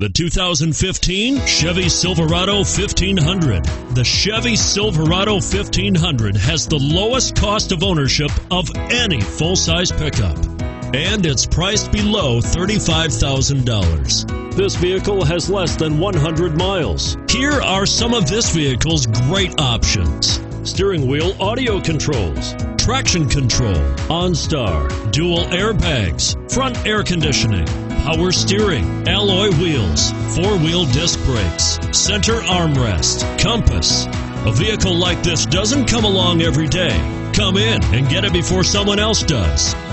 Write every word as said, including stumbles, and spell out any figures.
The two thousand fifteen Chevy Silverado fifteen hundred. The Chevy Silverado fifteen hundred has the lowest cost of ownership of any full-size pickup, and it's priced below thirty-five thousand dollars. This vehicle has less than one hundred miles. Here are some of this vehicle's great options: steering wheel audio controls, traction control, OnStar, dual airbags, front air conditioning, power steering, alloy wheels, four-wheel disc brakes, center armrest, compass. A vehicle like this doesn't come along every day. Come in and get it before someone else does.